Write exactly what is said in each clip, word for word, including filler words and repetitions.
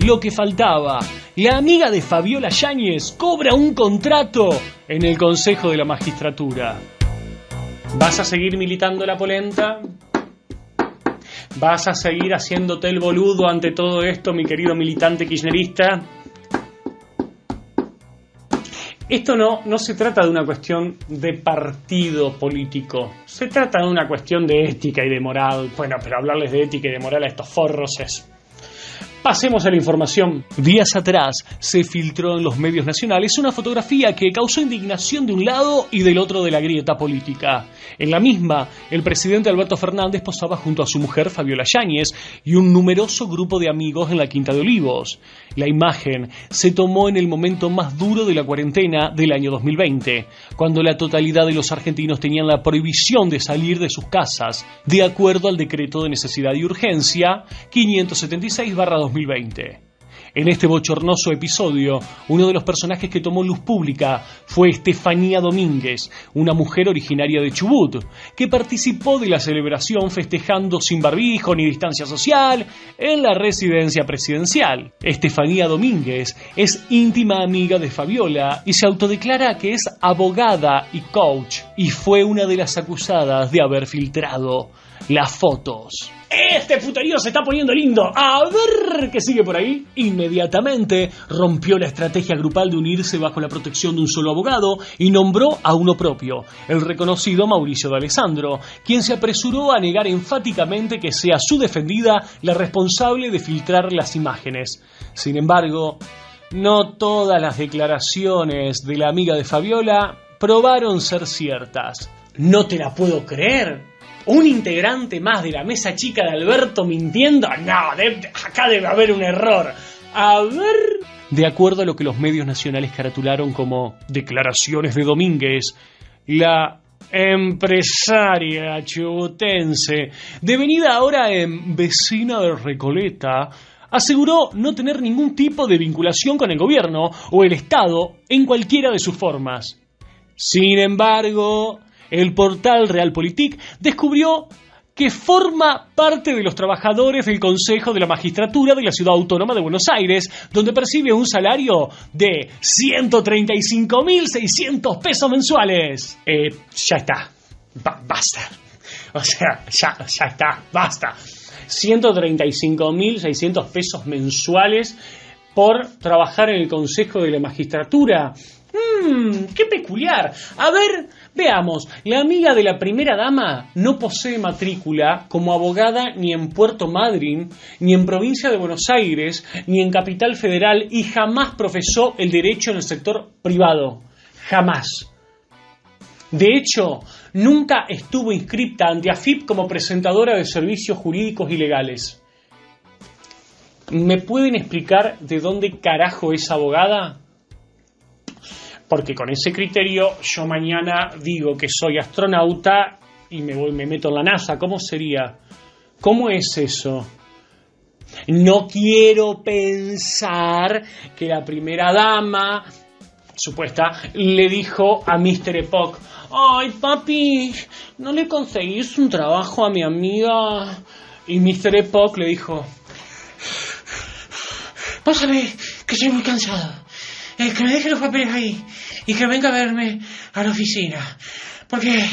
lo que faltaba. La amiga de Fabiola Yáñez cobra un contrato en el Consejo de la Magistratura. ¿Vas a seguir militando la polenta? ¿Vas a seguir haciéndote el boludo ante todo esto, mi querido militante kirchnerista? Esto no, no se trata de una cuestión de partido político. Se trata de una cuestión de ética y de moral. Bueno, pero hablarles de ética y de moral a estos forros es... Pasemos a la información. Días atrás se filtró en los medios nacionales una fotografía que causó indignación de un lado y del otro de la grieta política. En la misma, el presidente Alberto Fernández posaba junto a su mujer Fabiola Yáñez y un numeroso grupo de amigos en la Quinta de Olivos. La imagen se tomó en el momento más duro de la cuarentena del año dos mil veinte, cuando la totalidad de los argentinos tenían la prohibición de salir de sus casas, de acuerdo al decreto de necesidad y urgencia quinientos setenta y seis barra dos mil veinte. En este bochornoso episodio, uno de los personajes que tomó luz pública fue Estefanía Domínguez, una mujer originaria de Chubut, que participó de la celebración festejando sin barbijo ni distancia social en la residencia presidencial. Estefanía Domínguez es íntima amiga de Fabiola y se autodeclara que es abogada y coach, y fue una de las acusadas de haber filtrado las fotos. Este puterío se está poniendo lindo. A ver qué sigue por ahí. Inmediatamente rompió la estrategia grupal de unirse bajo la protección de un solo abogado y nombró a uno propio, el reconocido Mauricio de Alessandro, quien se apresuró a negar enfáticamente que sea su defendida la responsable de filtrar las imágenes. Sin embargo, no todas las declaraciones de la amiga de Fabiola probaron ser ciertas. No te la puedo creer. ¿Un integrante más de la mesa chica de Alberto mintiendo? No, de, acá debe haber un error. A ver... De acuerdo a lo que los medios nacionales caratularon como declaraciones de Domínguez, la empresaria chubutense, devenida ahora en vecina de Recoleta, aseguró no tener ningún tipo de vinculación con el gobierno o el Estado en cualquiera de sus formas. Sin embargo, el portal Realpolitik descubrió que forma parte de los trabajadores del Consejo de la Magistratura de la Ciudad Autónoma de Buenos Aires, donde percibe un salario de ciento treinta y cinco mil seiscientos pesos mensuales. Eh, ya está. Ba- basta. O sea, ya, ya está. Basta. ciento treinta y cinco mil seiscientos pesos mensuales por trabajar en el Consejo de la Magistratura. Mmm, qué peculiar. A ver, veamos. La amiga de la primera dama no posee matrícula como abogada ni en Puerto Madryn, ni en Provincia de Buenos Aires, ni en Capital Federal, y jamás profesó el derecho en el sector privado. Jamás. De hecho, nunca estuvo inscripta ante AFIP como presentadora de servicios jurídicos y legales. ¿Me pueden explicar de dónde carajo es abogada? Porque con ese criterio yo mañana digo que soy astronauta y me voy, me meto en la NASA. ¿Cómo sería? ¿Cómo es eso? No quiero pensar que la primera dama, supuesta, le dijo a mister Epoch: ay, papi, ¿no le conseguís un trabajo a mi amiga? Y mister Epoch le dijo: pásame, que estoy muy cansado. Eh, que me deje los papeles ahí y que venga a verme a la oficina, porque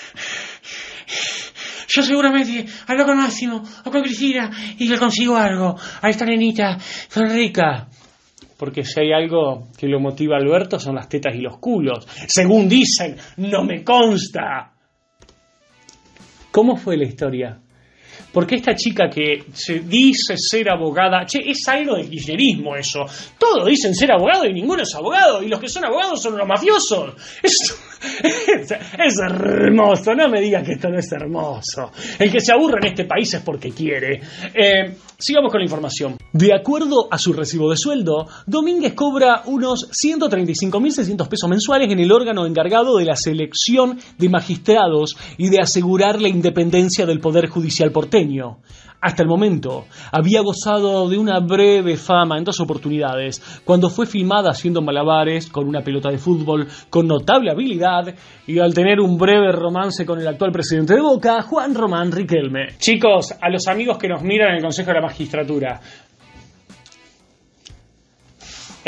yo seguramente hablo con Máximo o con Cristina y le consigo algo a esta nenita tan rica. Porque si hay algo que lo motiva a Alberto son las tetas y los culos, según dicen. No me consta. ¿Cómo fue la historia? Porque esta chica que se dice ser abogada... Che, es algo de kirchnerismo eso. Todos dicen ser abogado y ninguno es abogado. Y los que son abogados son los mafiosos. Es, es, es hermoso. No me digas que esto no es hermoso. El que se aburre en este país es porque quiere. Eh, sigamos con la información. De acuerdo a su recibo de sueldo, Domínguez cobra unos ciento treinta y cinco mil seiscientos pesos mensuales en el órgano encargado de la selección de magistrados y de asegurar la independencia del Poder Judicial porteño. Hasta el momento, había gozado de una breve fama en dos oportunidades, cuando fue filmada haciendo malabares con una pelota de fútbol con notable habilidad y al tener un breve romance con el actual presidente de Boca, Juan Román Riquelme. Chicos, a los amigos que nos miran en el Consejo de la Magistratura,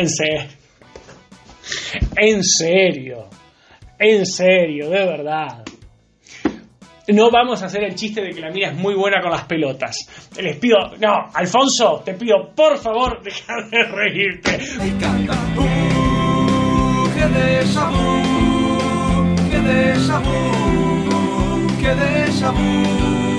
En serio. En serio. En serio, de verdad. No vamos a hacer el chiste de que la mina es muy buena con las pelotas. Les pido, no, Alfonso, te pido, por favor, deja de reírte. Que déjà vu, que déjà vu, que déjà vu.